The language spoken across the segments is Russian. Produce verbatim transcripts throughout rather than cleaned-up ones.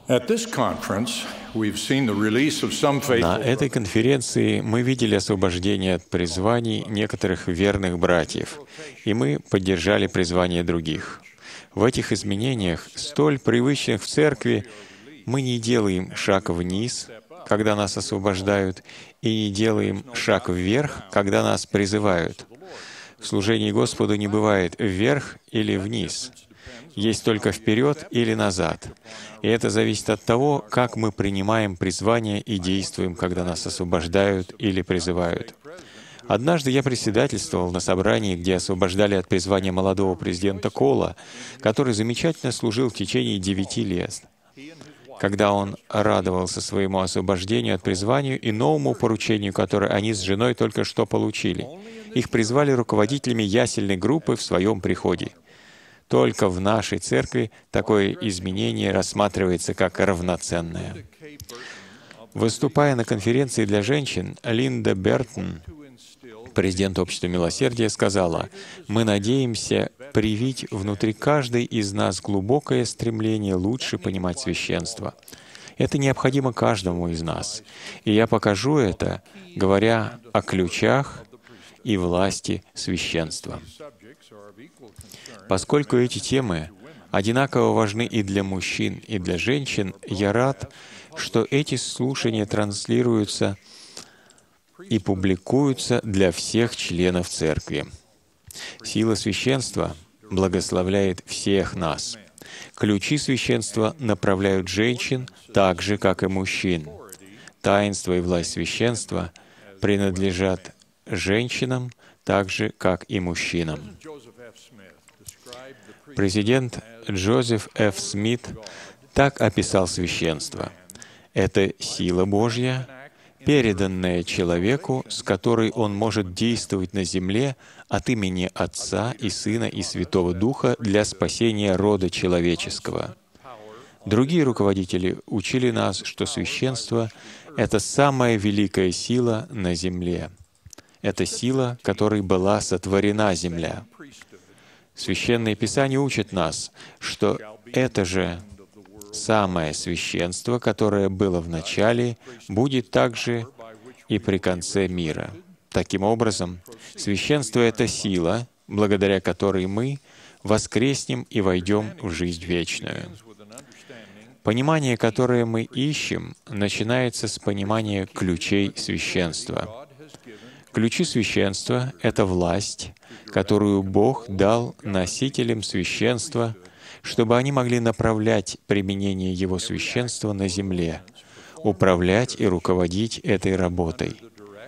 At this conference, we've seen the release of some На faithful этой конференции мы видели освобождение от призваний некоторых верных братьев, и мы поддержали призвание других. В этих изменениях, столь привычных в церкви, мы не делаем шаг вниз, когда нас освобождают, и не делаем шаг вверх, когда нас призывают. В служении Господу не бывает вверх или вниз. Есть только вперед или назад. И это зависит от того, как мы принимаем призвание и действуем, когда нас освобождают или призывают. Однажды я председательствовал на собрании, где освобождали от призвания молодого президента Кола, который замечательно служил в течение девяти лет. Когда он радовался своему освобождению от призвания и новому поручению, которое они с женой только что получили. Их призвали руководителями ясельной группы в своем приходе. Только в нашей церкви такое изменение рассматривается как равноценное. Выступая на конференции для женщин, Линда Бертон, президент Общества Милосердия, сказала: «Мы надеемся привить внутри каждой из нас глубокое стремление лучше понимать священство. Это необходимо каждому из нас. И я покажу это, говоря о ключах и власти священства». Поскольку эти темы одинаково важны и для мужчин, и для женщин, я рад, что эти слушания транслируются и публикуются для всех членов Церкви. Сила священства благословляет всех нас. Ключи священства направляют женщин так же, как и мужчин. Таинство и власть священства принадлежат женщинам так же, как и мужчинам. Президент Джозеф Ф. Смит так описал священство. Это сила Божья, переданная человеку, с которой он может действовать на земле от имени Отца и Сына и Святого Духа для спасения рода человеческого. Другие руководители учили нас, что священство — это самая великая сила на земле. Это сила, которой была сотворена земля. Священное Писание учит нас, что это же самое священство, которое было в начале, будет также и при конце мира. Таким образом, священство — это сила, благодаря которой мы воскреснем и войдем в жизнь вечную. Понимание, которое мы ищем, начинается с понимания ключей священства. Ключи священства — это власть, которую Бог дал носителям священства, чтобы они могли направлять применение Его священства на земле, управлять и руководить этой работой.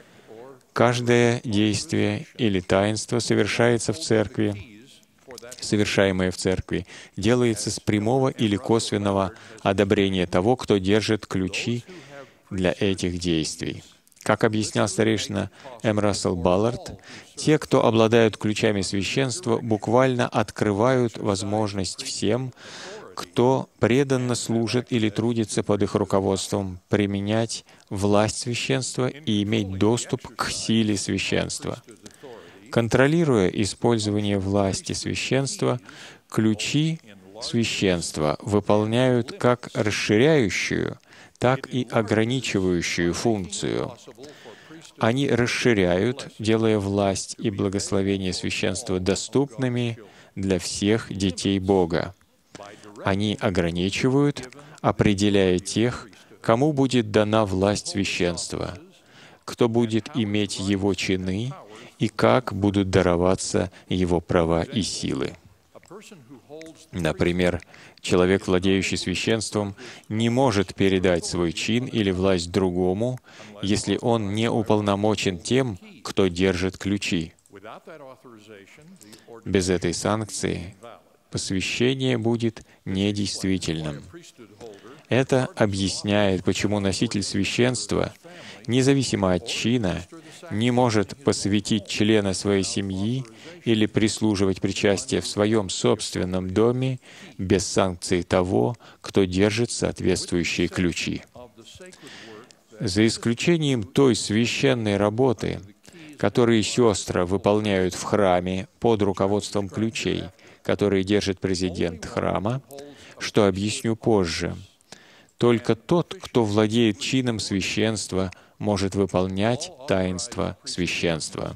Каждое действие или таинство совершается в церкви, совершаемое в церкви, делается с прямого или косвенного одобрения того, кто держит ключи для этих действий. Как объяснял старейшина М. Рассел Баллард, те, кто обладают ключами священства, буквально открывают возможность всем, кто преданно служит или трудится под их руководством, применять власть священства и иметь доступ к силе священства. Контролируя использование власти священства, ключи священства выполняют как расширяющую, так и ограничивающую функцию. Они расширяют, делая власть и благословение священства доступными для всех детей Бога. Они ограничивают, определяя тех, кому будет дана власть священства, кто будет иметь его чины и как будут дароваться его права и силы. Например, человек, владеющий священством, не может передать свой чин или власть другому, если он не уполномочен тем, кто держит ключи. Без этой санкции посвящение будет недействительным. Это объясняет, почему носитель священства, независимо от чина, не может посвятить члена своей семьи или прислуживать причастие в своем собственном доме без санкции того, кто держит соответствующие ключи. За исключением той священной работы, которые сестры выполняют в храме под руководством ключей, которые держит президент храма, что объясню позже, Только тот, кто владеет чином священства, может выполнять таинство священства.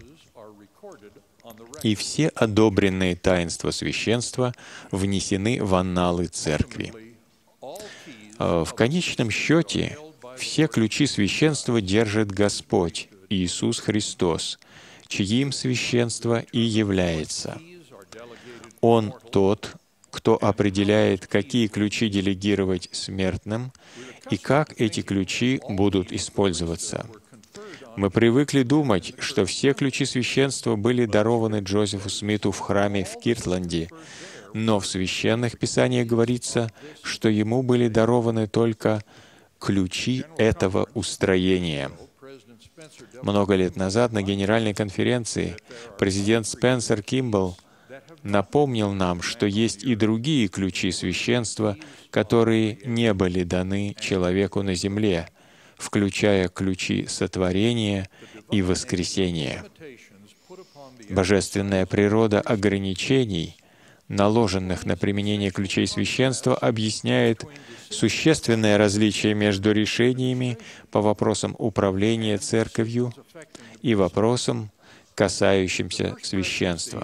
И все одобренные таинства священства внесены в анналы Церкви. В конечном счете, все ключи священства держит Господь, Иисус Христос, чьим священство и является. Он тот, кто определяет, какие ключи делегировать смертным и как эти ключи будут использоваться. Мы привыкли думать, что все ключи священства были дарованы Джозефу Смиту в храме в Киртленде, но в Священных Писаниях говорится, что ему были дарованы только ключи этого устроения. Много лет назад на Генеральной конференции президент Спенсер Кимбл напомнил нам, что есть и другие ключи священства, которые не были даны человеку на земле, включая ключи сотворения и воскресения. Божественная природа ограничений, наложенных на применение ключей священства, объясняет существенное различие между решениями по вопросам управления Церковью и вопросам, касающимся священства.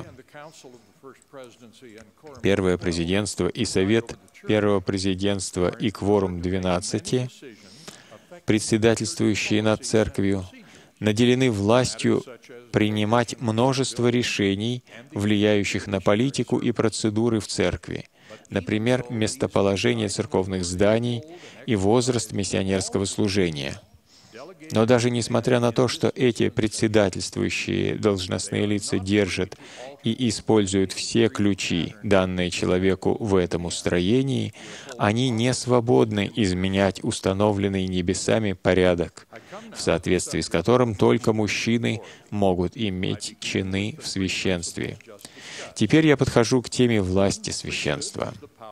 Первое президентство и Совет Первого президентства и кворум двенадцати, председательствующие над Церковью, наделены властью принимать множество решений, влияющих на политику и процедуры в Церкви, например, местоположение церковных зданий и возраст миссионерского служения. Но даже несмотря на то, что эти председательствующие должностные лица держат и используют все ключи, данные человеку в этом устроении, они не свободны изменять установленный небесами порядок, в соответствии с которым только мужчины могут иметь чины в священстве. Теперь я подхожу к теме власти священства.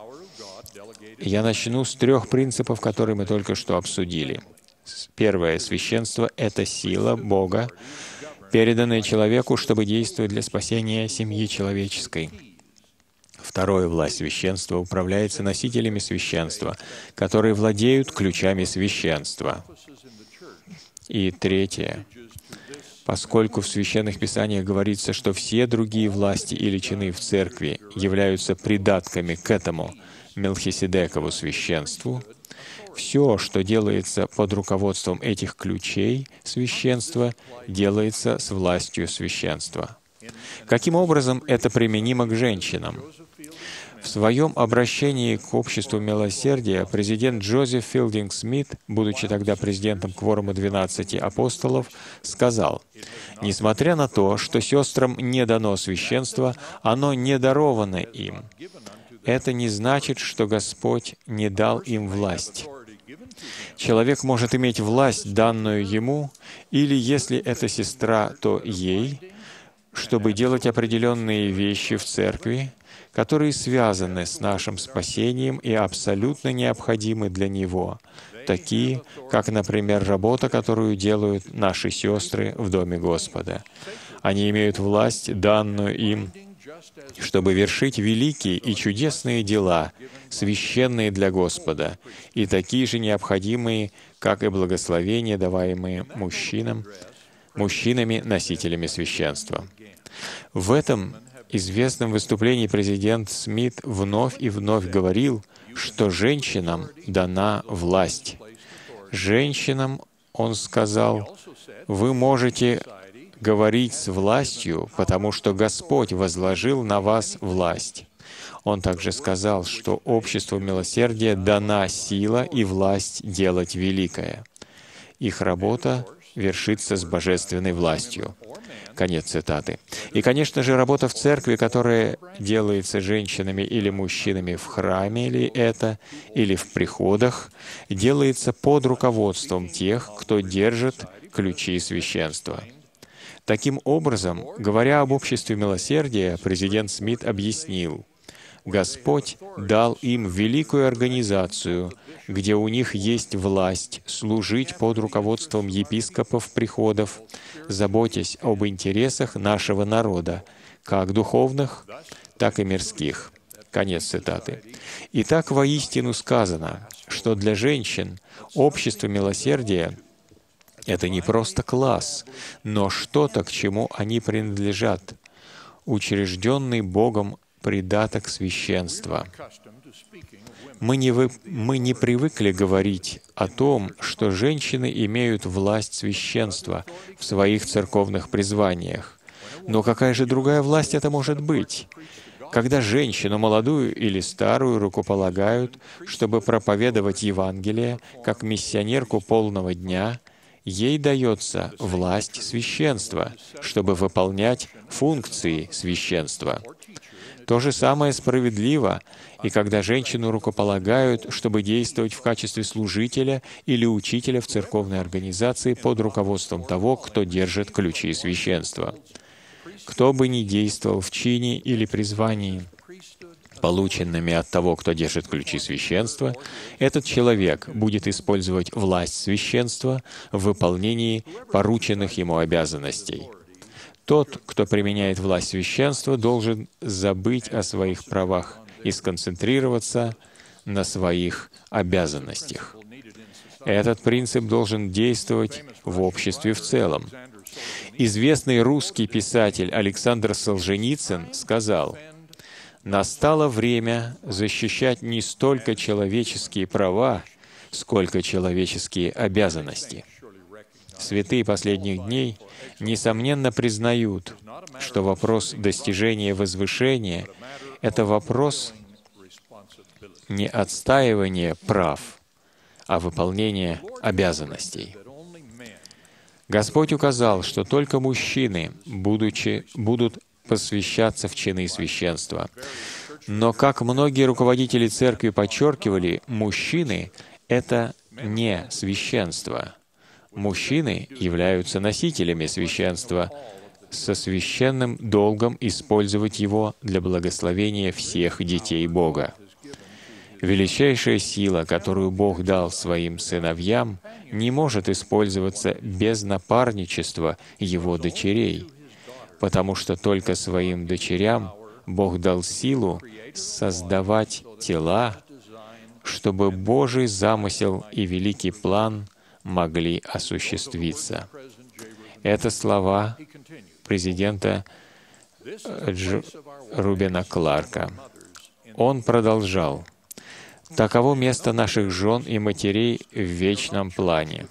Я начну с трех принципов, которые мы только что обсудили. Первое. Священство — это сила Бога, переданная человеку, чтобы действовать для спасения семьи человеческой. Второе. Власть священства управляется носителями священства, которые владеют ключами священства. И третье. Поскольку в Священных Писаниях говорится, что все другие власти или чины в Церкви являются придатками к этому Мелхиседекову священству, все, что делается под руководством этих ключей священства, делается с властью священства. Каким образом это применимо к женщинам? В своем обращении к обществу милосердия президент Джозеф Филдинг Смит, будучи тогда президентом кворума двенадцати апостолов, сказал: «Несмотря на то, что сестрам не дано священство, оно не даровано им. Это не значит, что Господь не дал им власть. Человек может иметь власть, данную ему, или, если это сестра, то ей, чтобы делать определенные вещи в Церкви, которые связаны с нашим спасением и абсолютно необходимы для него, такие, как, например, работа, которую делают наши сестры в Доме Господа. Они имеют власть, данную им, чтобы вершить великие и чудесные дела, священные для Господа, и такие же необходимые, как и благословения, даваемые мужчинам, мужчинами, носителями священства». В этом известном выступлении президент Смит вновь и вновь говорил, что женщинам дана власть. Женщинам, он сказал, вы можете говорить с властью, потому что Господь возложил на вас власть. Он также сказал, что обществу милосердия дана сила и власть делать великое. Их работа вершится с божественной властью. Конец цитаты. И, конечно же, работа в церкви, которая делается женщинами или мужчинами в храме, или это, или в приходах, делается под руководством тех, кто держит ключи священства. Таким образом, говоря об обществе милосердия, президент Смит объяснил, Господь дал им великую организацию, где у них есть власть служить под руководством епископов приходов, заботясь об интересах нашего народа, как духовных, так и мирских. Конец цитаты. Итак, воистину сказано, что что для женщин общество милосердия — это не просто класс, но что-то, к чему они принадлежат, учрежденный Богом придаток священства. Мы не, вы, мы не привыкли говорить о том, что женщины имеют власть священства в своих церковных призваниях. Но какая же другая власть это может быть? Когда женщину, молодую или старую, рукополагают, чтобы проповедовать Евангелие, как миссионерку полного дня, ей дается власть священства, чтобы выполнять функции священства. То же самое справедливо, и когда женщину рукополагают, чтобы действовать в качестве служителя или учителя в церковной организации под руководством того, кто держит ключи священства. Кто бы ни действовал в чине или призвании, полученными от того, кто держит ключи священства, этот человек будет использовать власть священства в выполнении порученных ему обязанностей. Тот, кто применяет власть священства, должен забыть о своих правах и сконцентрироваться на своих обязанностях. Этот принцип должен действовать в обществе в целом. Известный русский писатель Александр Солженицын сказал: «Настало время защищать не столько человеческие права, сколько человеческие обязанности». Святые последних дней, несомненно, признают, что вопрос достижения возвышения — это вопрос не отстаивания прав, а выполнения обязанностей. Господь указал, что только мужчины, будучи, будут посвящаться в чины священства. Но, как многие руководители церкви подчеркивали, мужчины — это не священство. Мужчины являются носителями священства со священным долгом использовать его для благословения всех детей Бога. Величайшая сила, которую Бог дал своим сыновьям, не может использоваться без напарничества Его дочерей, потому что только своим дочерям Бог дал силу создавать тела, чтобы Божий замысел и великий план могли осуществиться. Это слова президента Дж. Рубена Кларка. Он продолжал: «Таково место наших жен и матерей в вечном плане.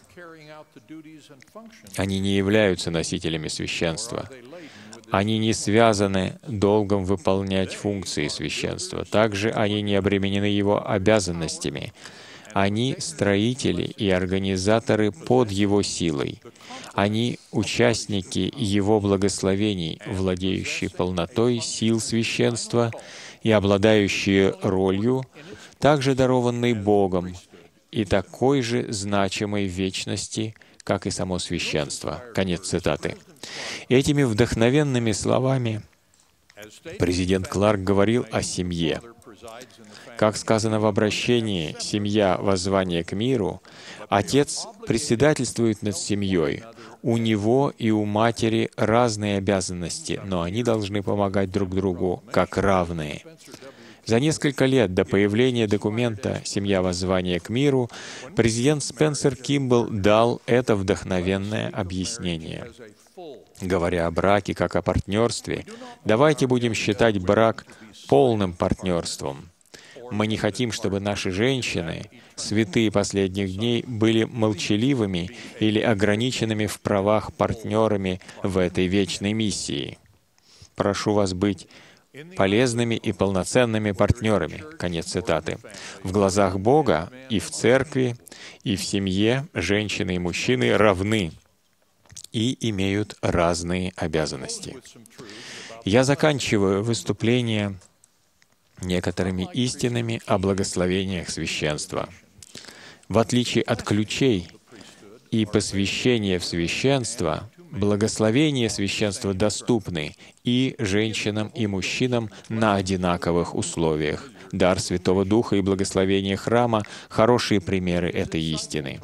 Они не являются носителями священства. Они не связаны долгом выполнять функции священства. Также они не обременены его обязанностями. Они строители и организаторы под Его силой. Они участники Его благословений, владеющие полнотой сил священства и обладающие ролью, также дарованной Богом, и такой же значимой в вечности, как и само священство». Конец цитаты. Этими вдохновенными словами президент Кларк говорил о семье. Как сказано в обращении «Семья. Воззвание к миру», отец председательствует над семьей. У него и у матери разные обязанности, но они должны помогать друг другу как равные. За несколько лет до появления документа «Семья. Воззвание к миру» президент Спенсер Кимбл дал это вдохновенное объяснение. Говоря о браке как о партнерстве, давайте будем считать брак полным партнерством. Мы не хотим, чтобы наши женщины, святые последних дней, были молчаливыми или ограниченными в правах партнерами в этой вечной миссии. Прошу вас быть полезными и полноценными партнерами. Конец цитаты. В глазах Бога и в церкви, и в семье женщины и мужчины равны и имеют разные обязанности. Я заканчиваю выступление некоторыми истинами о благословениях священства. В отличие от ключей и посвящения в священство, благословения священства доступны и женщинам, и мужчинам на одинаковых условиях. Дар Святого Духа и благословение храма — хорошие примеры этой истины.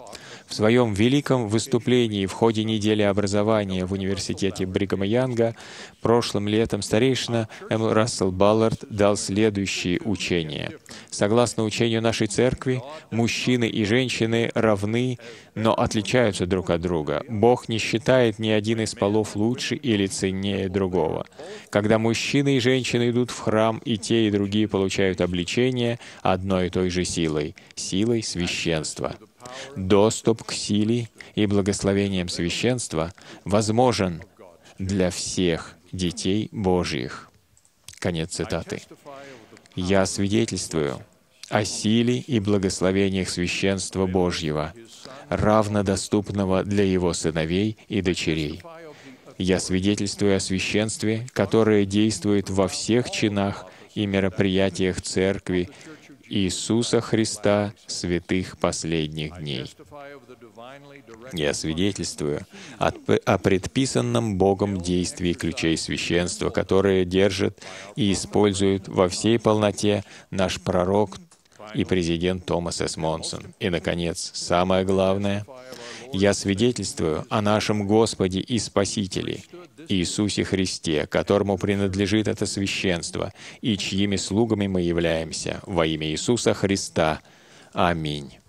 В своем великом выступлении в ходе недели образования в университете Бригама Янга прошлым летом старейшина М. Рассел Баллард дал следующее учение. Согласно учению нашей церкви, мужчины и женщины равны, но отличаются друг от друга. Бог не считает ни один из полов лучше или ценнее другого. Когда мужчины и женщины идут в храм, и те, и другие получают обличение одной и той же силой — силой священства. Доступ к силе и благословениям священства возможен для всех детей Божьих. Конец цитаты. «Я свидетельствую о силе и благословениях священства Божьего, равнодоступного для Его сыновей и дочерей. Я свидетельствую о священстве, которое действует во всех чинах и мероприятиях Церкви Иисуса Христа, святых последних дней. Я свидетельствую о предписанном Богом действии ключей священства, которые держит и использует во всей полноте наш пророк и президент Томас С. Монсон. И, наконец, самое главное, я свидетельствую о нашем Господе и Спасителе, Иисусе Христе, которому принадлежит это священство, и чьими слугами мы являемся. Во имя Иисуса Христа. Аминь.